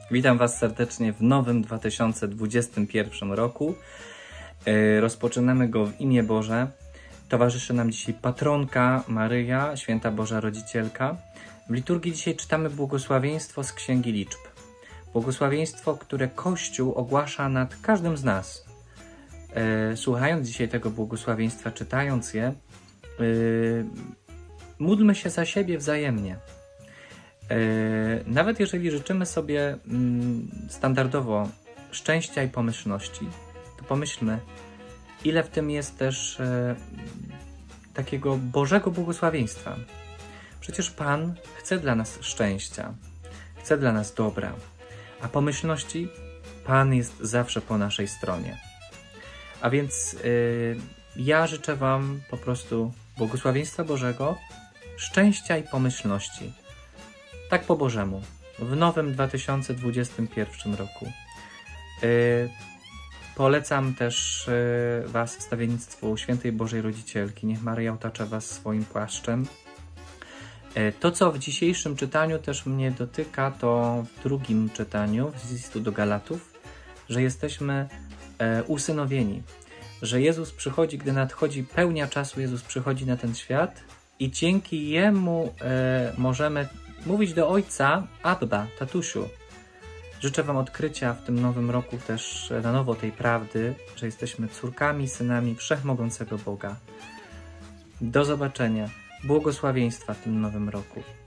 Witam Was serdecznie w nowym 2021 roku. Rozpoczynamy go w imię Boże. Towarzyszy nam dzisiaj patronka Maryja, Święta Boża Rodzicielka. W liturgii dzisiaj czytamy błogosławieństwo z Księgi Liczb. Błogosławieństwo, które Kościół ogłasza nad każdym z nas. Słuchając dzisiaj tego błogosławieństwa, czytając je, módlmy się za siebie wzajemnie. Nawet jeżeli życzymy sobie standardowo szczęścia i pomyślności, to pomyślmy, ile w tym jest też takiego Bożego błogosławieństwa. Przecież Pan chce dla nas szczęścia, chce dla nas dobra, a pomyślności Pan jest zawsze po naszej stronie. A więc ja życzę Wam po prostu błogosławieństwa Bożego, szczęścia i pomyślności. Tak po Bożemu, w nowym 2021 roku. Polecam też Was wstawiennictwu Świętej Bożej Rodzicielki. Niech Maryja otacza Was swoim płaszczem. To, co w dzisiejszym czytaniu też mnie dotyka, to w drugim czytaniu z listu do Galatów, że jesteśmy usynowieni. Że Jezus przychodzi, gdy nadchodzi pełnia czasu, Jezus przychodzi na ten świat i dzięki Jemu możemy mówić do Ojca: Abba, tatusiu. Życzę Wam odkrycia w tym nowym roku też na nowo tej prawdy, że jesteśmy córkami, synami Wszechmogącego Boga. Do zobaczenia. Błogosławieństwa w tym nowym roku.